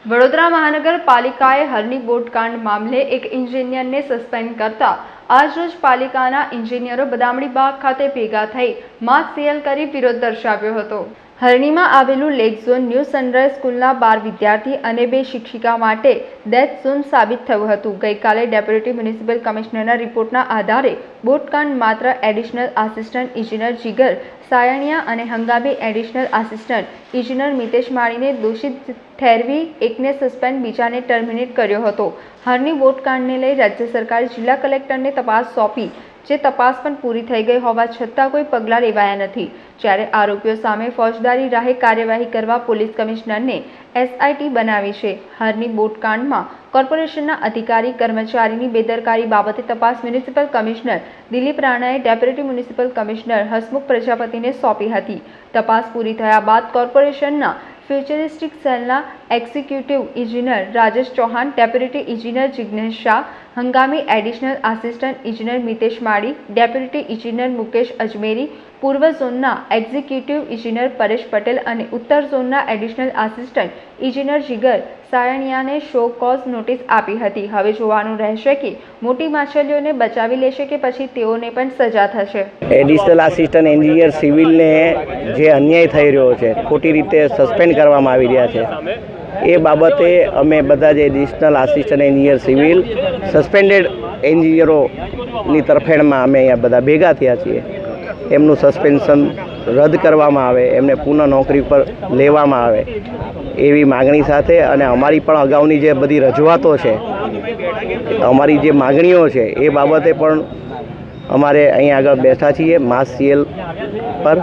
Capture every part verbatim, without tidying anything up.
વડોદરા મહાનગરપાલિકાએ હરની બોટકાંડ મામલે એક એન્જિનિયરને સસ્પેન્ડ કરતા આજરોજ પાલિકાના એન્જિનિયરો બદામડીબાગ ખાતે ભેગા થઈ માસ સીએલ કરી વિરોધ દર્શાવ્યો હતો। હરણીમાં આવેલું લેક ઝોન ન્યૂ સનરાઈઝ સ્કૂલના બાર વિદ્યાર્થી અને બે શિક્ષિકા માટે ડેથ ઝોન સાબિત થયું હતું। ગઈકાલે ડેપ્યુટી મ્યુનિસિપલ કમિશનરના રિપોર્ટના આધારે બોટકાંડ માત્ર એડિશનલ આસિસ્ટન્ટ ઇજનેર જીગર સાયણિયા અને હંગામી એડિશનલ આસિસ્ટન્ટ ઇજનેર મિતેશ માળીને દોષિત ઠેરવી એકને સસ્પેન્ડ બીજાને ટર્મિનેટ કર્યો હતો। હરની બોટકાંડને લઈ રાજ્ય સરકારે જિલ્લા કલેક્ટરને તપાસ સોંપી, જે તપાસ પણ પૂરી થઈ ગઈ હોવા છતાં કોઈ પગલાં લેવાયા નથી। જ્યારે આરોપીઓ સામે ફોજદારી રાહે કાર્યવાહી કરવા પોલીસ કમિશનરને એસઆઈટી બનાવી છે। હરની બોટકાંડમાં કોર્પોરેશનના અધિકારી કર્મચારીની બેદરકારી બાબતે તપાસ મ્યુનિસિપલ કમિશનર દિલીપ રાણાએ ડેપ્યુટી મ્યુનિસિપલ કમિશનર હસમુખ પ્રજાપતિને સોંપી હતી। તપાસ પૂરી થયા બાદ કોર્પોરેશનના ફ્યુચરિસ્ટિક સેલના એક્ઝિક્યુટિવ ઇજનેર રાજેશ ચૌહાણ, ડેપ્યુટી ઇજનેર જિગ્નેશ શાહ, હંગામી એડિશનલ આસિસ્ટન્ટ ઇજનેર મિતેશ માળી, ડેપ્યુટી ઇજનેર મુકેશ અજમેરી, પૂર્વ ઝોનના એક્ઝિક્યુટિવ ઇજનેર પરેશ પટેલ અને ઉત્તર ઝોનના એડિશનલ આસિસ્ટન્ટ ઇજનેર જીગર સાયણિયાને શો કોઝ નોટિસ આપી હતી। હવે જોવાનું રહેશે કે મોટી માછલીઓને બચાવી લેશે કે પછી તેઓને પણ સજા થશે। એડિશનલ આસિસ્ટન્ટ એન્જિનિયર સિવિલને જે અન્યાય થઈ રહ્યો છે, ખોટી રીતે સસ્પેન્ડ કરવામાં આવી રહ્યા છે, એ બાબતે અમે બધા જે additional assistant engineer civil suspended એન્જિનિયરોની તરફેણમાં અમે અહીંયા બધા ભેગા થયા છીએ। એમનું સસ્પેન્શન રદ કરવામાં આવે, એમને પુનઃ નોકરી પર લેવામાં આવે એવી માગણી સાથે, અને અમારી પણ અગાઉની જે બધી રજૂઆતો છે, અમારી જે માગણીઓ છે એ બાબતે પણ અમારે અહીંયા આગળ બેઠા છીએ માસ સીએલ પર।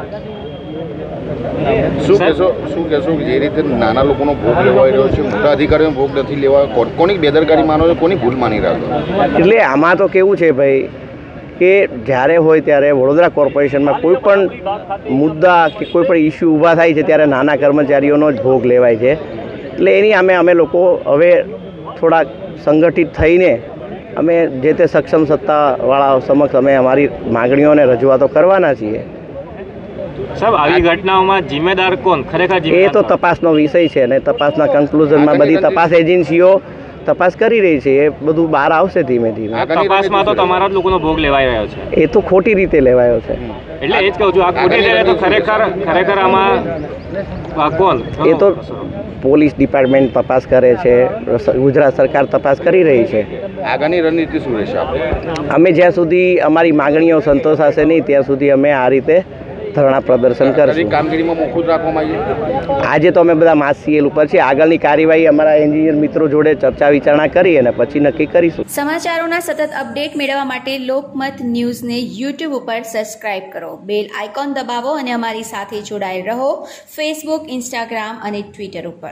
શું કહેશો શું કહેશો જે રીતે નાના લોકોનો ભોગ લેવાઈ રહ્યો છે, મોટા અધિકારીઓનો ભોગ નથી લેવા, કોની બેદરકારી માનો છો, કોની ભૂલ માની રહ્યા છો? એટલે આમાં તો કેવું છે ભાઈ કે જ્યારે હોય ત્યારે વડોદરા કોર્પોરેશનમાં કોઈ પણ મુદ્દા કે કોઈ પણ ઇસ્યુ ઊભા થાય છે ત્યારે નાના કર્મચારીઓનો જ ભોગ લેવાય છે। એટલે એની અમે અમે લોકો હવે થોડાક સંગઠિત થઈને અમે જે તે સક્ષમ સત્તાવાળાઓ સમક્ષ અમે અમારી માગણીઓને રજૂઆતો કરવાના છીએ। સાહેબ, આવી ઘટનાઓમાં જિમ્મેદાર કોણ ખરેખર? એ તો તપાસનો વિષય છે અને તપાસના કન્ક્લુઝનમાં બધી તપાસ એજન્સીઓ તપાસ કરી રહી છે, એ બધું બહાર આવશે ધીમે ધીમે। તપાસમાં તો તમારા જ લોકોનો ભોગ લેવાઈ રહ્યો છે। એ તો ખોટી રીતે લેવાયો છે, એટલે એ જ કહું છું, આ ખોટી રીતે તો ખરેખર ખરેખર આમાં કોણ? એ તો પોલીસ ડિપાર્ટમેન્ટ તપાસ કરે છે, ગુજરાત સરકાર તપાસ કરી રહી છે। આગળની રણનીતિ શું રહેશે? અમે જ્યાં સુધી અમારી માગણીઓ સંતોષાશે નહીં ત્યાં સુધી અમે આ રીતે ધરણા પ્રદર્શન કરશું। કામગીરીમાં મોકૂફ રાખવામાં આવી? આજે તો અમે બધા માસ સીએલ ઉપર છે, આગળની કાર્યવાહી અમારા એન્જિનિયર મિત્રો જોડે ચર્ચા વિચારણા કરી અને પછી નક્કી કરીશું। સમાચારોના સતત અપડેટ મેળવવા માટે લોકમત ન્યૂઝને યુટ્યુબ ઉપર સબસ્ક્રાઇબ કરો, બેલ આઇકોન દબાવો અને અમારી સાથે જોડાયેલ રહો ફેસબુક, ઇન્સ્ટાગ્રામ અને ટ્વિટર ઉપર।